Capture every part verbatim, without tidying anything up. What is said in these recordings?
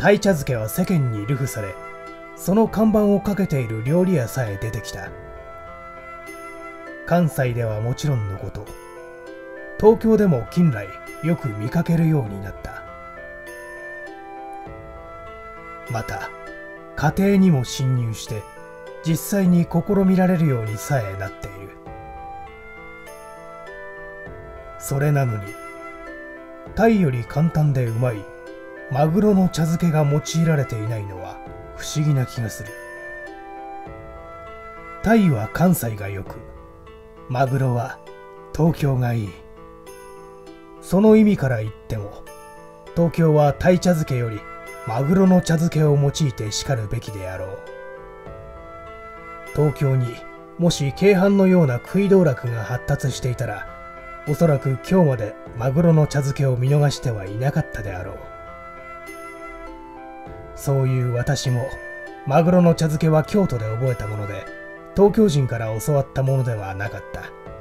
鯛茶漬けは世間に流布され、その看板をかけている料理屋さえ出てきた。関西ではもちろんのこと、東京でも近来よく見かけるようになった。また家庭にも侵入して実際に試みられるようにさえなっている。それなのに鯛より簡単でうまいマグロの茶漬けが用いられていないのは不思議な気がする。鯛は関西がよく、マグロは東京がいい。その意味から言っても、東京は鯛茶漬けよりマグロの茶漬けを用いてしかるべきであろう。東京にもし京阪のような食い道楽が発達していたら、おそらく今日までマグロの茶漬けを見逃してはいなかったであろう。そういう私もマグロの茶漬けは京都で覚えたもので、東京人から教わったものではなかった。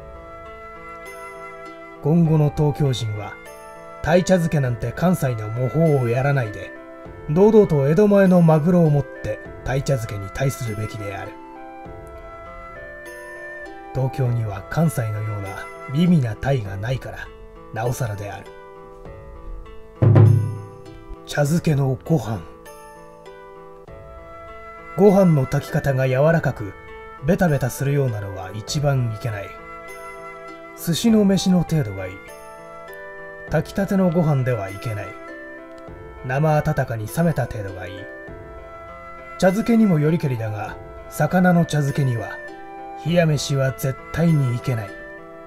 今後の東京人は鯛茶漬けなんて関西の模倣をやらないで、堂々と江戸前のマグロを持って鯛茶漬けに対するべきである。東京には関西のような美味な鯛がないからなおさらである。茶漬けのご飯。ご飯の炊き方が柔らかくベタベタするようなのは一番いけない。寿司の飯の程度がいい。炊きたてのご飯ではいけない。生温かに冷めた程度がいい。茶漬けにもよりけりだが、魚の茶漬けには冷や飯は絶対にいけない。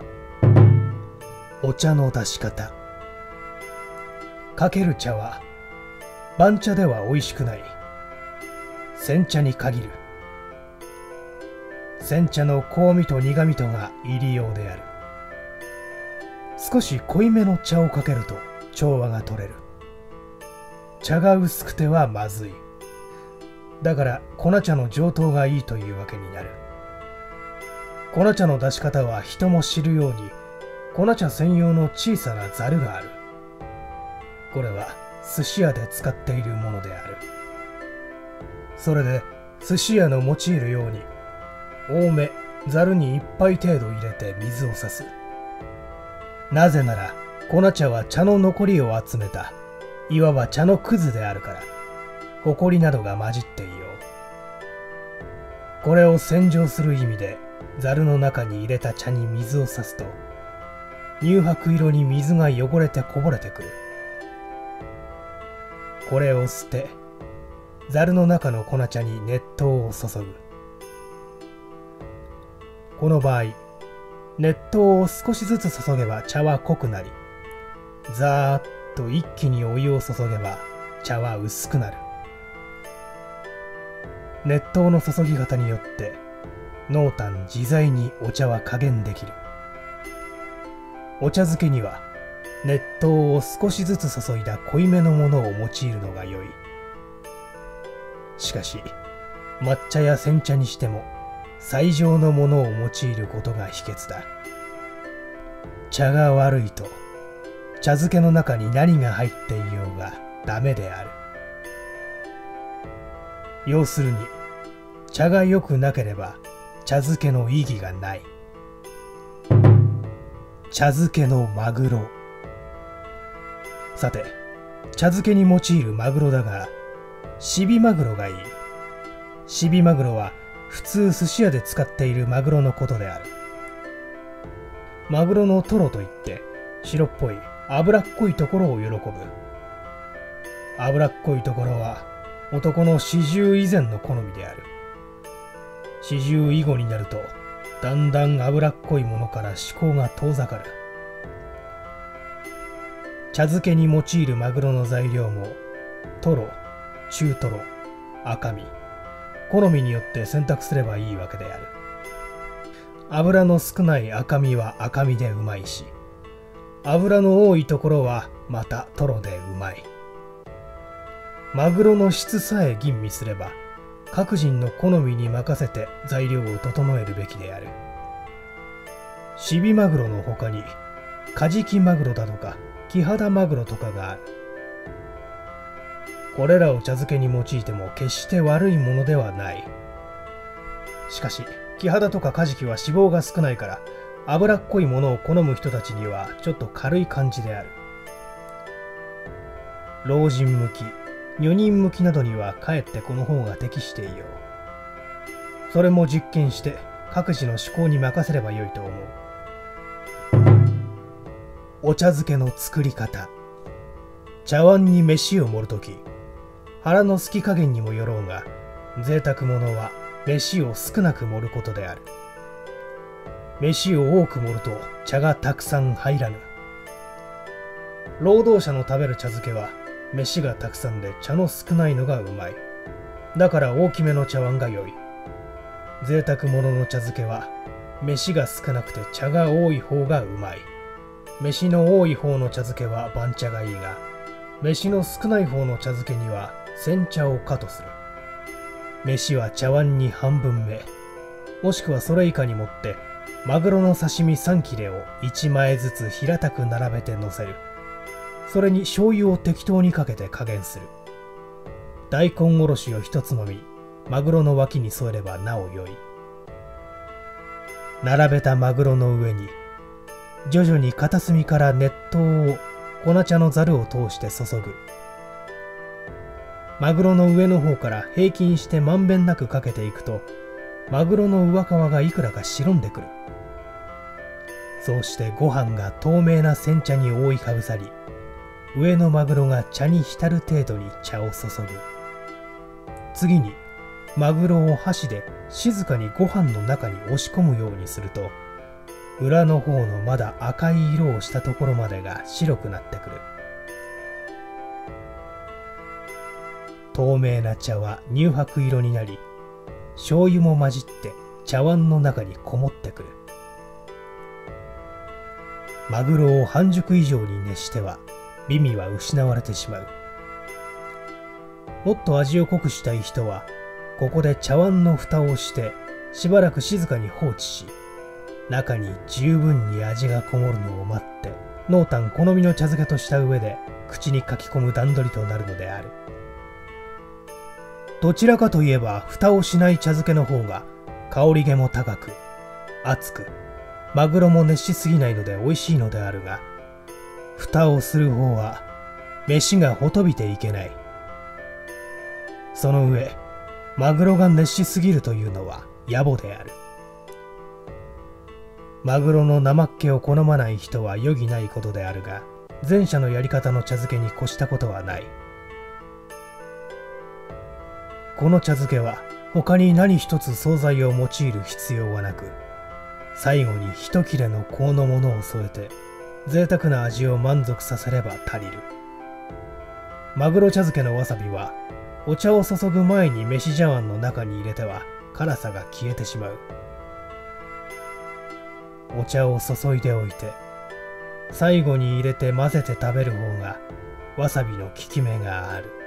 お茶の出し方。かける茶は番茶では美味しくない。煎茶に限る。煎茶の香味と苦味とが入りようである。少し濃いめの茶をかけると調和が取れる。茶が薄くてはまずい。だから粉茶の上等がいいというわけになる。粉茶の出し方は人も知るように、粉茶専用の小さなざるがある。これは寿司屋で使っているものである。それで寿司屋の用いるように、多めざるに一杯程度入れて水を差す。なぜなら粉茶は茶の残りを集めた、いわば茶のくずであるから、ほこりなどが混じっていよう。これを洗浄する意味で、ざるの中に入れた茶に水を差すと、乳白色に水が汚れてこぼれてくる。これを捨て、ざるの中の粉茶に熱湯を注ぐ。この場合、熱湯を少しずつ注げば茶は濃くなり、ざーっと一気にお湯を注げば茶は薄くなる。熱湯の注ぎ方によって濃淡自在にお茶は加減できる。お茶漬けには熱湯を少しずつ注いだ濃いめのものを用いるのが良い。しかし抹茶や煎茶にしても最上のものを用いることが秘訣だ。茶が悪いと茶漬けの中に何が入っていようがダメである。要するに茶が良くなければ茶漬けの意義がない。茶漬けのマグロ。さて、茶漬けに用いるマグロだが、シビマグロがいい。シビマグロは普通寿司屋で使っているマグロのことである。マグロのトロといって白っぽい脂っこいところを喜ぶ。脂っこいところは男の四十以前の好みである。四十以後になるとだんだん脂っこいものから思考が遠ざかる。茶漬けに用いるマグロの材料もトロ、中トロ、赤身、好みによって選択すればいいわけである。脂の少ない赤身は赤身でうまいし、脂の多いところはまたトロでうまい。マグロの質さえ吟味すれば、各人の好みに任せて材料を整えるべきである。シビマグロの他にカジキマグロだとかキハダマグロとかがある。 これらを茶漬けに用いても決して悪いものではない。しかしキハダとかカジキは脂肪が少ないから脂っこいものを好む人たちにはちょっと軽い感じである。老人向き、女人向きなどにはかえってこの方が適していよう。それも実験して各自の思考に任せればよいと思う。お茶漬けの作り方。茶碗に飯を盛るとき、腹の好き加減にもよろうが、贅沢者は飯を少なく盛ることである。飯を多く盛ると茶がたくさん入らぬ。労働者の食べる茶漬けは飯がたくさんで茶の少ないのがうまい。だから大きめの茶碗が良い。贅沢者の茶漬けは飯が少なくて茶が多い方がうまい。飯の多い方の茶漬けは番茶がいいが、飯の少ない方の茶漬けには煎茶を可とする。飯は茶碗に半分目、もしくはそれ以下に盛って、マグロの刺身さん切れをいちまいずつ平たく並べて乗せる。それに醤油を適当にかけて加減する。大根おろしを一つまみ、マグロの脇に添えればなお良い。並べたマグロの上に、徐々に片隅から熱湯を粉茶のざるを通して注ぐ。マグロの上の方から平均してまんべんなくかけていくと、マグロの上皮がいくらか白んでくる。そうしてご飯が透明な煎茶に覆いかぶさり、上のマグロが茶に浸る程度に茶を注ぐ。次にマグロを箸で静かにご飯の中に押し込むようにすると、裏の方のまだ赤い色をしたところまでが白くなってくる。透明な茶は乳白色になり、醤油も混じって茶碗の中にこもってくる。マグロを半熟以上に熱しては美味は失われてしまう。もっと味を濃くしたい人は、ここで茶碗の蓋をしてしばらく静かに放置し、中に十分に味がこもるのを待って、濃淡好みの茶漬けとした上で口にかき込む段取りとなるのである。どちらかといえば蓋をしない茶漬けの方が香り気も高く、熱く、マグロも熱しすぎないので美味しいのであるが、蓋をする方は飯がほとびていけない。その上、マグロが熱しすぎるというのは野暮である。マグロの生っ気を好まない人は余儀ないことであるが、前者のやり方の茶漬けに越したことはない。この茶漬けは他に何一つ惣菜を用いる必要はなく、最後に一切れの香のものを添えて贅沢な味を満足させれば足りる。マグロ茶漬けのわさびはお茶を注ぐ前に飯茶碗の中に入れては辛さが消えてしまう。お茶を注いでおいて最後に入れて混ぜて食べる方がわさびの効き目がある。